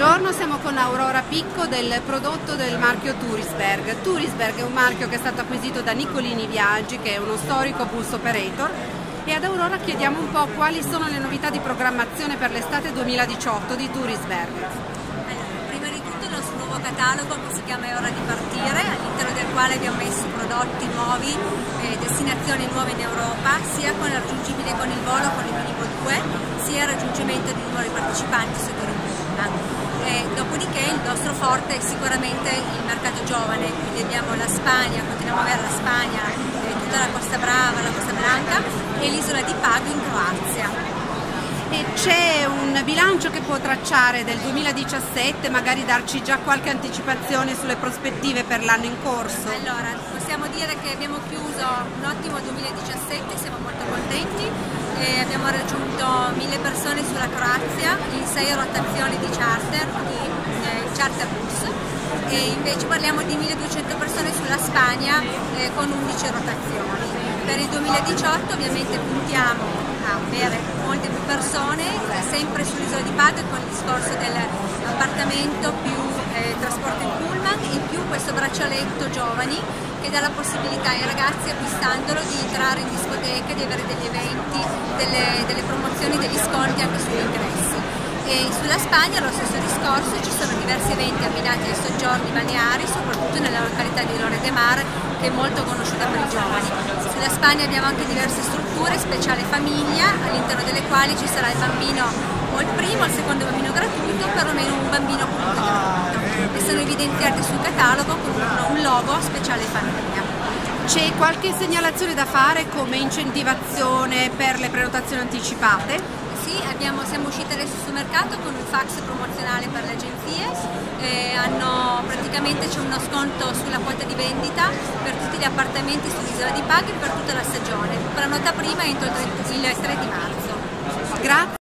Buongiorno, siamo con Aurora Picco del prodotto del marchio Tourisberg. Tourisberg è un marchio che è stato acquisito da Nicolini Viaggi, che è uno storico bus operator, e ad Aurora chiediamo un po' quali sono le novità di programmazione per l'estate 2018 di Tourisberg. Prima di tutto il nostro nuovo catalogo che si chiama È ora di partire, all'interno del quale abbiamo messo prodotti nuovi, destinazioni nuove in Europa, sia con raggiungibile con il volo con il Minibo 2, sia il raggiungimento di nuovi partecipanti su Torino. Dopodiché il nostro forte è sicuramente il mercato giovane, quindi abbiamo la Spagna, continuiamo ad avere la Spagna, tutta la Costa Brava, la Costa Blanca e l'isola di Pago in Croazia. E c'è un bilancio che può tracciare del 2017, magari darci già qualche anticipazione sulle prospettive per l'anno in corso? Allora, possiamo dire che abbiamo chiuso un ottimo 2017, siamo molto contenti, abbiamo raggiunto 1000 persone sulla Croazia in 6 rotazioni di charter bus, e invece parliamo di 1200 persone sulla Spagna con 11 rotazioni. Per il 2018 ovviamente puntiamo a avere molte più persone, sempre sull'isola di Pago con il discorso dell'appartamento più trasporto in pullman e più questo braccialetto giovani che dà la possibilità ai ragazzi, acquistandolo, di entrare in discoteca, di avere degli eventi, delle promozioni, degli sconti anche sugli ingressi. E sulla Spagna lo stesso discorso, ci sono diversi eventi abbinati ai soggiorni balneari, soprattutto nella località di Lloret de Mar, che è molto conosciuta per i giovani. Sulla Spagna abbiamo anche diverse strutture, speciale famiglia, all'interno delle quali ci sarà il bambino o il primo o il secondo bambino gratuito, perlomeno un bambino comunque gratuito, e sono evidenziati sul catalogo con un logo speciale famiglia. C'è qualche segnalazione da fare come incentivazione per le prenotazioni anticipate? Sì, siamo uscite adesso sul mercato con un fax promozionale per le agenzie, praticamente c'è uno sconto sulla quota di vendita per tutti gli appartamenti sull'isola di Pago e per tutta la stagione. Prenota prima entro il 3 di marzo. Grazie.